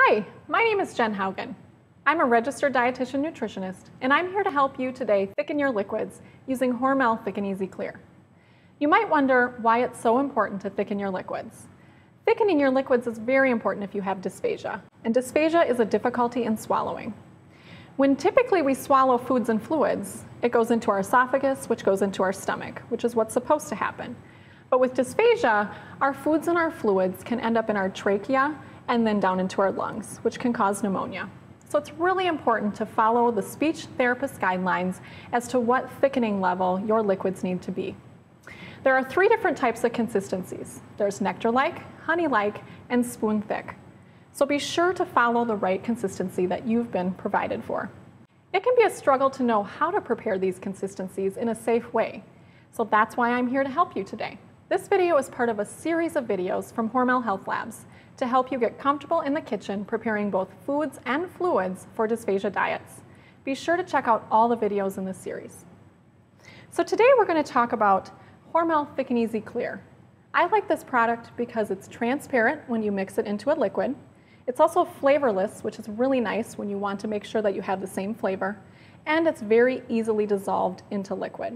Hi, my name is Jen Haugen. I'm a registered dietitian nutritionist, and I'm here to help you today thicken your liquids using Hormel Thick and Easy Clear. You might wonder why it's so important to thicken your liquids. Thickening your liquids is very important if you have dysphagia, and dysphagia is a difficulty in swallowing. When typically we swallow foods and fluids, it goes into our esophagus, which goes into our stomach, which is what's supposed to happen. But with dysphagia, our foods and our fluids can end up in our trachea and then down into our lungs, which can cause pneumonia. So it's really important to follow the speech therapist guidelines as to what thickening level your liquids need to be. There are 3 different types of consistencies. There's nectar-like, honey-like, and spoon-thick. So be sure to follow the right consistency that you've been provided for. It can be a struggle to know how to prepare these consistencies in a safe way. So that's why I'm here to help you today. This video is part of a series of videos from Hormel Health Labs to help you get comfortable in the kitchen preparing both foods and fluids for dysphagia diets. Be sure to check out all the videos in this series. So today we're going to talk about Hormel Thick and Easy Clear. I like this product because it's transparent when you mix it into a liquid. It's also flavorless, which is really nice when you want to make sure that you have the same flavor, and it's very easily dissolved into liquid.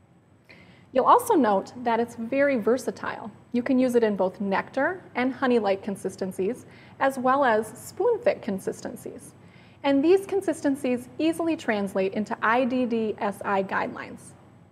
You'll also note that it's very versatile. You can use it in both nectar and honey-like consistencies, as well as spoon-thick consistencies. And these consistencies easily translate into IDDSI guidelines.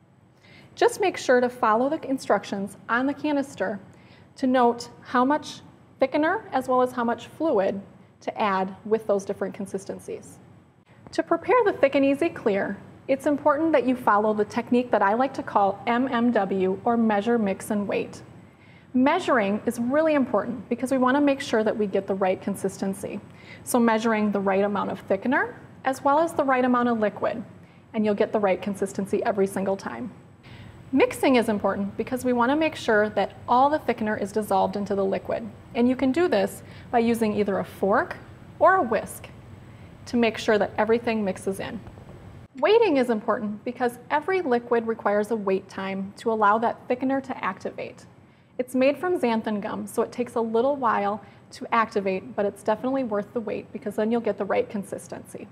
Just make sure to follow the instructions on the canister to note how much thickener as well as how much fluid to add with those different consistencies. To prepare the Thick and Easy Clear, it's important that you follow the technique that I like to call MMW, or measure, mix, and weight. Measuring is really important because we want to make sure that we get the right consistency. So measuring the right amount of thickener as well as the right amount of liquid, and you'll get the right consistency every single time. Mixing is important because we want to make sure that all the thickener is dissolved into the liquid. And you can do this by using either a fork or a whisk to make sure that everything mixes in. Weighting is important because every liquid requires a wait time to allow that thickener to activate. It's made from xanthan gum, so it takes a little while to activate, but it's definitely worth the wait because then you'll get the right consistency.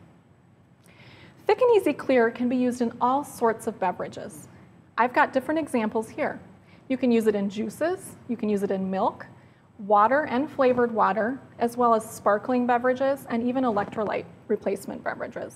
Thick and Easy Clear can be used in all sorts of beverages. I've got different examples here. You can use it in juices, you can use it in milk, water and flavored water, as well as sparkling beverages and even electrolyte replacement beverages.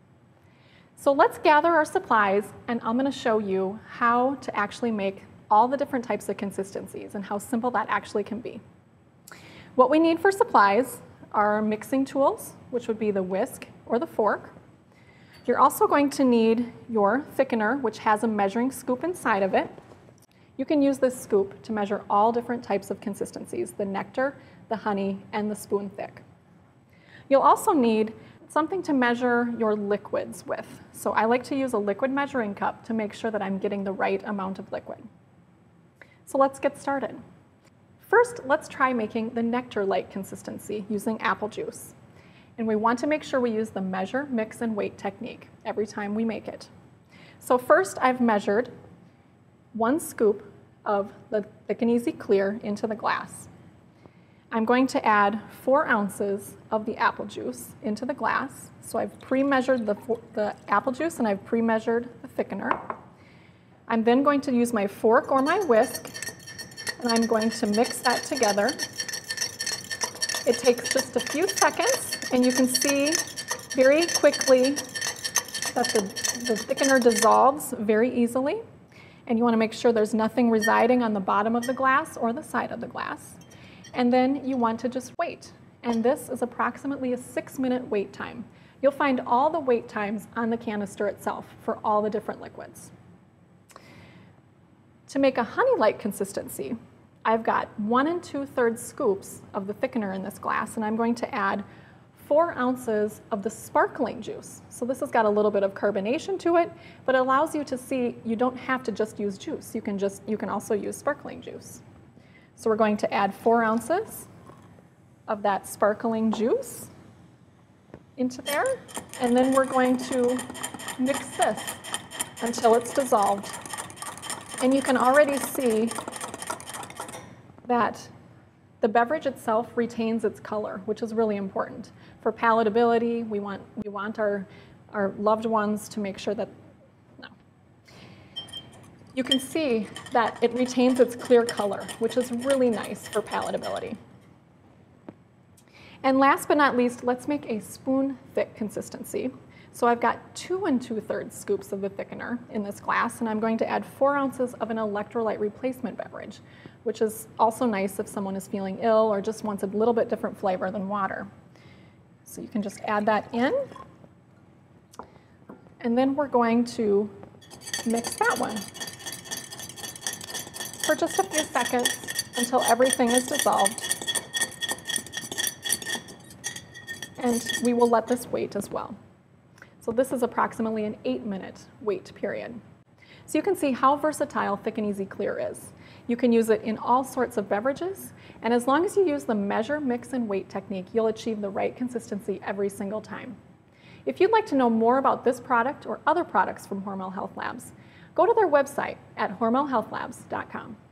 So let's gather our supplies, and I'm going to show you how to actually make all the different types of consistencies and how simple that actually can be. What we need for supplies are mixing tools, which would be the whisk or the fork. You're also going to need your thickener, which has a measuring scoop inside of it. You can use this scoop to measure all different types of consistencies, the nectar, the honey, and the spoon thick. You'll also need something to measure your liquids with. So I like to use a liquid measuring cup to make sure that I'm getting the right amount of liquid. So let's get started. First, let's try making the nectar-like consistency using apple juice. And we want to make sure we use the measure, mix, and weight technique every time we make it. So first, I've measured 1 scoop of the Thick and Easy Clear into the glass. I'm going to add 4 ounces of the apple juice into the glass. So I've pre-measured the apple juice and I've pre-measured the thickener. I'm then going to use my fork or my whisk, and I'm going to mix that together. It takes just a few seconds, and you can see very quickly that the thickener dissolves very easily. And you want to make sure there's nothing residing on the bottom of the glass or the side of the glass. And then you want to just wait. And this is approximately a 6-minute wait time. You'll find all the wait times on the canister itself for all the different liquids. To make a honey-like consistency, I've got 1 2/3 scoops of the thickener in this glass, and I'm going to add 4 ounces of the sparkling juice. So this has got a little bit of carbonation to it, but it allows you to see you don't have to just use juice. You can also use sparkling juice. So we're going to add 4 ounces of that sparkling juice into there, and then we're going to mix this until it's dissolved. And you can already see that The beverage itself retains its color, which is really important. For palatability, we want our loved ones to make sure that, no. You can see that it retains its clear color, which is really nice for palatability. And last but not least, let's make a spoon-thick consistency. So I've got 2 2/3 scoops of the thickener in this glass, and I'm going to add 4 ounces of an electrolyte replacement beverage, which is also nice if someone is feeling ill or just wants a little bit different flavor than water. So you can just add that in, and then we're going to mix that one for just a few seconds until everything is dissolved. And we will let this wait as well. So this is approximately an 8-minute wait period. So you can see how versatile Thick and Easy Clear is. You can use it in all sorts of beverages, and as long as you use the measure, mix, and wait technique, you'll achieve the right consistency every single time. If you'd like to know more about this product or other products from Hormel Health Labs, go to their website at hormelhealthlabs.com.